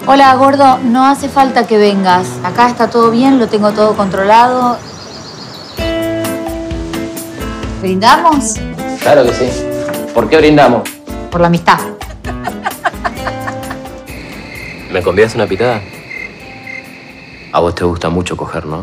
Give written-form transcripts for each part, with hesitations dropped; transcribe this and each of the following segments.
Hola, gordo. No hace falta que vengas. Acá está todo bien, lo tengo todo controlado. ¿Brindamos? Claro que sí. ¿Por qué brindamos? Por la amistad. ¿Me convidas una pitada? A vos te gusta mucho coger, ¿no?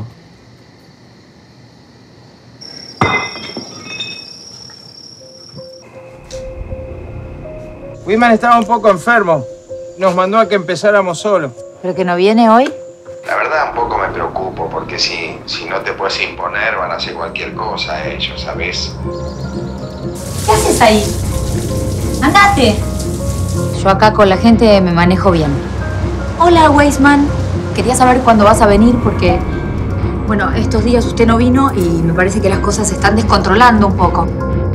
Wiman estaba un poco enfermo. Nos mandó a que empezáramos solos. ¿Pero que no viene hoy? La verdad un poco me preocupo, porque si no te puedes imponer, van a hacer cualquier cosa ellos, ¿sabes? ¿Qué haces ahí? ¡Andate! Yo acá con la gente me manejo bien. Hola, Weisman. Quería saber cuándo vas a venir porque... Bueno, estos días usted no vino y me parece que las cosas se están descontrolando un poco.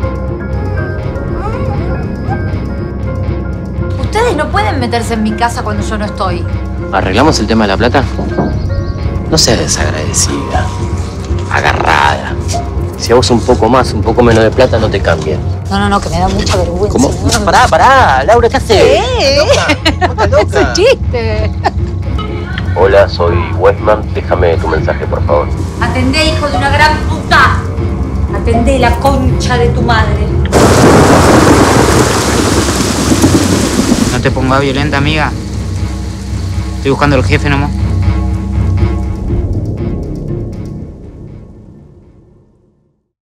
Ustedes no pueden meterse en mi casa cuando yo no estoy. ¿Arreglamos el tema de la plata? No seas desagradecida, agarrada. Si a vos un poco más, un poco menos de plata, no te cambia. No, que me da mucha vergüenza. ¿Cómo? Pará, Laura, ¿qué haces? Es un chiste. Hola, soy Westman. Déjame tu mensaje, por favor. Atendé, hijo de una gran puta. Atendé, la concha de tu madre. No te pongas violenta, amiga. Estoy buscando al jefe nomás.